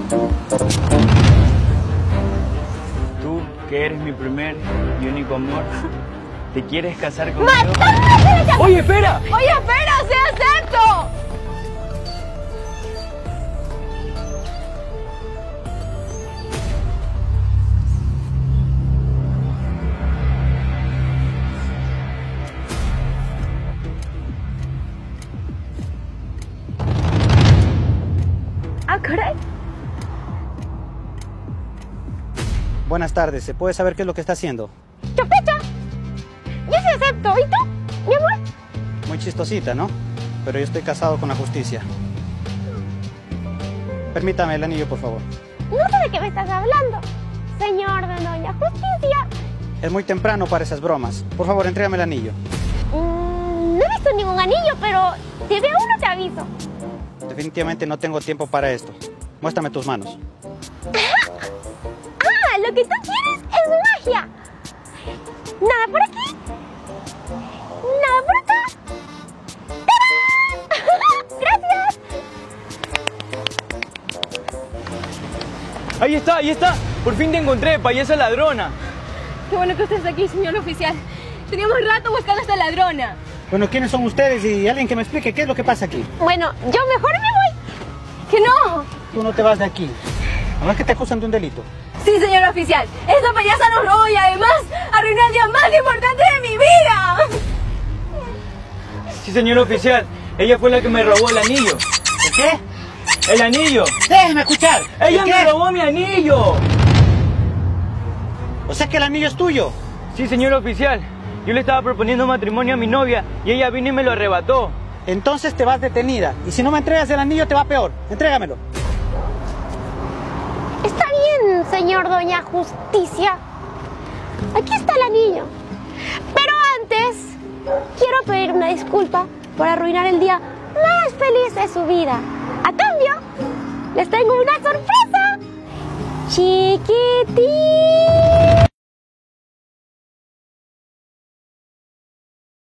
Tú, que eres mi primer y único amor, ¿te quieres casar conmigo? ¡Mátame! ¡Oye, espera! ¡Oye, espera! ¡Sí acepto! Ah, caray. Buenas tardes, ¿se puede saber qué es lo que está haciendo? ¡Chopecha! Yo sí acepto. ¿Y tú, mi amor? Muy chistosita, ¿no? Pero yo estoy casado con la justicia. Permítame el anillo, por favor. No sé de qué me estás hablando, señor de Doña Justicia. Es muy temprano para esas bromas. Por favor, entrégame el anillo. No he visto ningún anillo, pero si veo uno te aviso. Definitivamente no tengo tiempo para esto. Muéstrame tus manos. Ah, lo que tú quieres es magia. Nada por aquí. Nada por acá. ¡Tarán! ¡Gracias! ¡Ahí está, ahí está! ¡Por fin te encontré, payasa ladrona! Qué bueno que estés aquí, señor oficial. Teníamos rato buscando a esta ladrona. Bueno, ¿quiénes son ustedes? Y alguien que me explique qué es lo que pasa aquí. Bueno, yo mejor me voy. ¡Que no! Tú no te vas de aquí. ¿No es que te acusan de un delito? Sí, señor oficial. Esta payasa nos robó y además arruinó el día más importante de mi vida. Sí, señor oficial. Ella fue la que me robó el anillo. ¿El qué? ¡El anillo! ¡Déjeme escuchar! ¡Ella ¿El qué? me robó mi anillo! O sea que el anillo es tuyo. Sí, señor oficial. Yo le estaba proponiendo matrimonio a mi novia y ella vino y me lo arrebató. Entonces te vas detenida. Y si no me entregas el anillo, te va peor. Entrégamelo. Está bien, señor Doña Justicia. Aquí está el anillo. Pero antes, quiero pedir una disculpa por arruinar el día más feliz de su vida. A cambio, les tengo una sorpresa. Chiquitín.